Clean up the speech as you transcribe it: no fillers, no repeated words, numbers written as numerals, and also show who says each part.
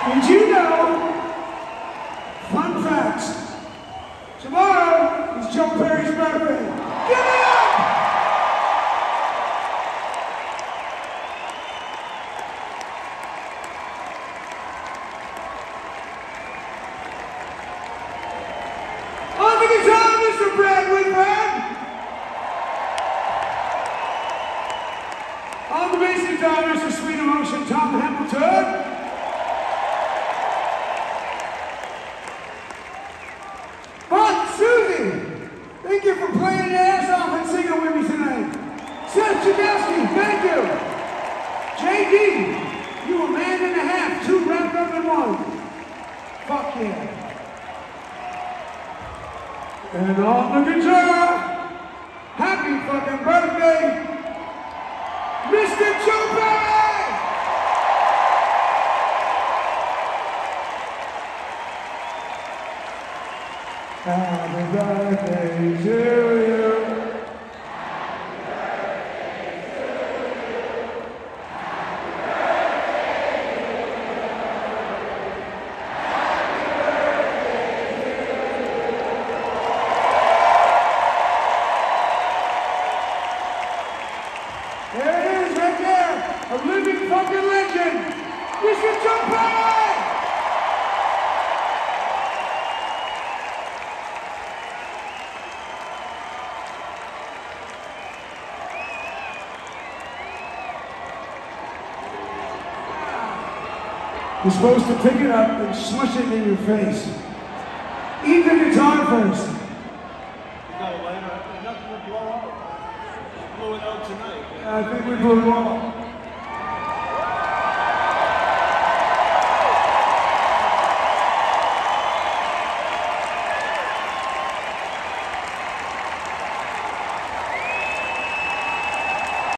Speaker 1: Did you know, fun facts, tomorrow is Joe Perry's birthday. Give it up! On the guitar, Mr. Brad Whitford. On the bass guitar, Mr. Sweet Emotion, Tom Hamilton. Thank you for playing your ass off and singing with me tonight. Sept, thank you. JD, you a man and a half, two wrapped up in one. Fuck yeah. And on the guitar, happy fucking birthday, Mr. Joe Perry! Happy birthday to you. Happy birthday to you. Happy birthday to you. Happy birthday to you. There it is, right there. A living fucking legend. Mr. Joe Perry! You're supposed to pick it up and smush it in your face. Eat the guitar first.
Speaker 2: You got a lighter? Nothing to blow up. Blew it out tonight.
Speaker 1: I think we blew it all.